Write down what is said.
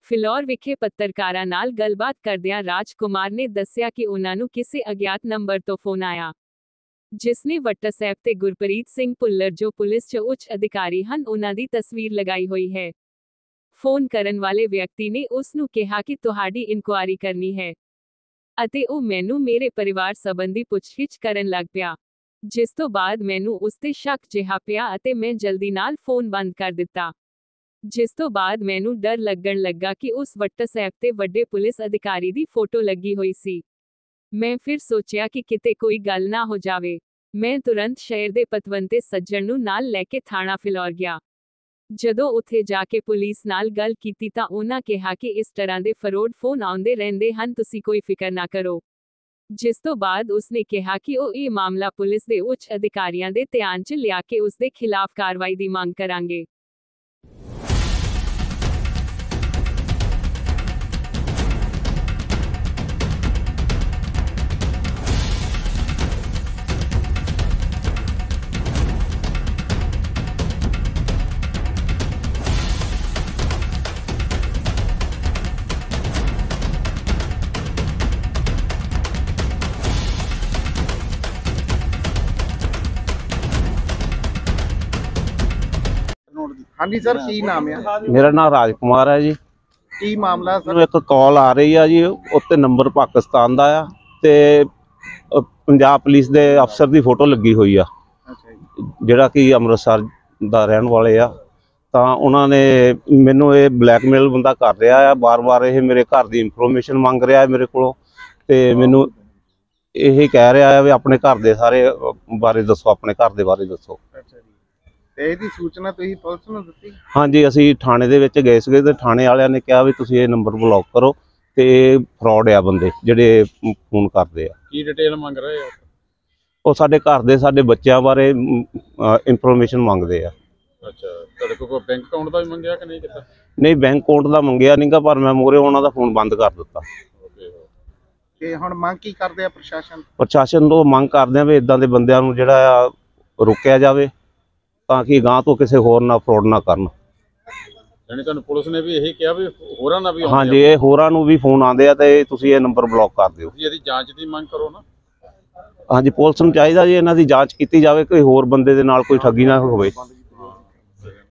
ਫਿਲੌਰ ਵਿਖੇ ਪੱਤਰਕਾਰਾਂ ਨਾਲ ਗੱਲਬਾਤ ਕਰਦਿਆਂ ਰਾਜ ਕੁਮਾਰ ਨੇ ਦੱਸਿਆ ਕਿ ਉਨ੍ਹਾਂ ਨੂੰ ਕਿਸੇ ਅਗਿਆਤ ਨੰਬਰ ਤੋਂ ਫੋਨ ਆਇਆ, ਜਿਸਨੇ WhatsApp ਤੇ ਗੁਰਪ੍ਰੀਤ ਸਿੰਘ ਭੁੱਲਰ ਜੋ ਪੁਲਿਸ 'ਚ ਉੱਚ ਅਧਿਕਾਰੀ ਹਨ ਉਨ੍ਹਾਂ ਦੀ ਤਸਵੀਰ ਲਗਾਈ ਹੋਈ ਹੈ। ਫੋਨ ਕਰਨ ਵਾਲੇ ਵਿਅਕਤੀ ਨੇ ਉਸ ਨੂੰ ਕਿਹਾ ਕਿ ਤੁਹਾਡੀ ਇਨਕੁਆਇਰੀ ਕਰਨੀ ਹੈ ਅਤੇ ਉਹ ਮੈਨੂੰ ਮੇਰੇ ਪਰਿਵਾਰ ਸੰਬੰਧੀ ਪੁੱਛਗਿੱਛ ਕਰਨ ਲੱਗ ਪਿਆ, ਜਿਸ ਤੋਂ ਬਾਅਦ ਮੈਨੂੰ ਉਸ ਤੇ ਸ਼ੱਕ ਜਿਹਾ ਪਿਆ ਅਤੇ ਮੈਂ ਜਲਦੀ ਨਾਲ ਫੋਨ ਬੰਦ ਕਰ ਦਿੱਤਾ, ਜਿਸ ਤੋਂ ਬਾਅਦ ਮੈਨੂੰ ਡਰ ਲੱਗਣ ਲੱਗਾ ਕਿ ਉਸ WhatsApp ਤੇ ਵੱਡੇ ਪੁਲਿਸ ਅਧਿਕਾਰੀ ਦੀ ਫੋਟੋ ਲੱਗੀ ਹੋਈ ਸੀ। ਮੈਂ ਫਿਰ ਸੋਚਿਆ ਕਿ ਕਿਤੇ ਕੋਈ ਗੱਲ ਨਾ ਹੋ ਜਾਵੇ। ਮੈਂ ਤੁਰੰਤ ਸ਼ਹਿਰ ਦੇ ਪਤਵੰਤੇ ਸੱਜਣ ਨੂੰ ਨਾਲ ਲੈ ਕੇ ਥਾਣਾ ਫਿਲੌਰ ਗਿਆ। ਜਦੋਂ ਉੱਥੇ ਜਾ ਕੇ ਪੁਲਿਸ ਨਾਲ ਗੱਲ ਕੀਤੀ ਤਾਂ ਉਹਨਾਂ ਕਿਹਾ ਕਿ ਇਸ ਤਰ੍ਹਾਂ ਦੇ ਫਰੋਡ ਫੋਨ ਆਉਂਦੇ ਰਹਿੰਦੇ ਹਨ, ਤੁਸੀਂ ਕੋਈ ਫਿਕਰ ਨਾ ਕਰੋ। ਜਿਸ ਤੋਂ ਬਾਅਦ ਉਸਨੇ ਕਿਹਾ ਕਿ ਉਹ ਇਹ ਮਾਮਲਾ ਪੁਲਿਸ ਦੇ ਉੱਚ ਅਧਿਕਾਰੀਆਂ ਦੇ ਧਿਆਨ 'ਚ ਲਿਆ ਕੇ ਉਸ ਦੇ ਖਿਲਾਫ ਕਾਰਵਾਈ ਦੀ ਮੰਗ ਕਰਾਂਗੇ। हाँ जी सर, की नाम है? मेरा नाम राज कुमार है जी। की मामला सर? एक कॉल आ रही है जी, उत्ते नंबर पाकिस्तान दा आ ते पंजाब पुलिस दे अफसर दी फोटो लगी हुई आ, जिहड़ा कि अमृतसर दा रहन वाले आ। तां उन्हां ने मैनूं ये ब्लैकमेल बंदा कर रहा है, बार बार ये मेरे घर दी इंफॉर्मेशन मंग रहा है मेरे कोलों ते मैनूं यही कह रहा है भी अपने घर दे सारे बारे दसो, अपने घर दे बारे दसो। ਇਹਦੀ ਸੂਚਨਾ ਤੁਸੀਂ ਪੁਲਿਸ ਨੂੰ ਦਿੱਤੀ? ਹਾਂਜੀ, ਅਸੀਂ ਥਾਣੇ ਦੇ ਵਿੱਚ ਗਏ ਸੀਗੇ ਤੇ ਥਾਣੇ ਵਾਲਿਆਂ ਨੇ ਕਿਹਾ ਵੀ ਤੁਸੀਂ ਇਹ ਨੰਬਰ ਬਲੌਕ ਕਰੋ ਤੇ ਫਰਾਡ ਆ ਬੰਦੇ ਜਿਹੜੇ ਫੋਨ ਕਰਦੇ ਆ। ਕੀ ਡਿਟੇਲ ਮੰਗ ਰਹੇ ਆ? ਉਹ ਸਾਡੇ ਘਰ ਦੇ ਸਾਡੇ ਬੱਚਿਆਂ ਬਾਰੇ ਇਨਫੋਰਮੇਸ਼ਨ ਮੰਗਦੇ ਆ। ਅੱਛਾ, ਤੁਹਾਡੇ ਕੋਲ ਬੈਂਕ ਅਕਾਊਂਟ ਦਾ ਵੀ ਮੰਗਿਆ ਕਿ ਨਹੀਂ ਕੀਤਾ? ਨਹੀਂ, ਬੈਂਕ ਅਕਾਊਂਟ ਦਾ ਮੰਗਿਆ ਨਹੀਂਗਾ, ਪਰ ਮੈਂ ਮੋਰੇ ਉਹਨਾਂ ਦਾ ਫੋਨ ਬੰਦ ਕਰ ਦਿੱਤਾ। ਤੇ ਹੁਣ ਮੰਗ ਕੀ ਕਰਦੇ ਆ ਪ੍ਰਸ਼ਾਸਨ ਤੋਂ? ਮੰਗ ਕਰਦੇ ਆ ਵੀ ਇਦਾਂ ਦੇ ਬੰਦਿਆਂ ਨੂੰ ਜਿਹੜਾ ਆ ਰੋਕਿਆ ਜਾਵੇ ਤਾਂ ਕਿ ਗਾਂ ਤੋਂ ਕਿਸੇ ਹੋਰ ਨਾਲ ਫਰੋਡ ਨਾ ਕਰਨ। ਯਾਨੀ ਤੁਹਾਨੂੰ ਪੁਲਿਸ ਨੇ ਵੀ ਇਹੀ ਕਿਹਾ ਵੀ ਹੋਰਾਂ ਨਾਲ ਵੀ? ਹਾਂਜੀ, ਇਹ ਹੋਰਾਂ ਨੂੰ ਵੀ ਫੋਨ ਆਉਂਦੇ ਆ ਤੇ ਤੁਸੀਂ ਇਹ ਨੰਬਰ ਬਲੌਕ ਕਰ ਦਿਓ। ਇਹਦੀ ਜਾਂਚ ਦੀ ਮੰਗ ਕਰੋ ਨਾ। ਹਾਂਜੀ, ਪੁਲਿਸ ਨੂੰ ਚਾਹੀਦਾ ਜੀ ਇਹਨਾਂ ਦੀ ਜਾਂਚ ਕੀਤੀ ਜਾਵੇ, ਕੋਈ ਹੋਰ ਬੰਦੇ ਦੇ ਨਾਲ ਕੋਈ ਠੱਗੀ ਨਾ ਹੋਵੇ।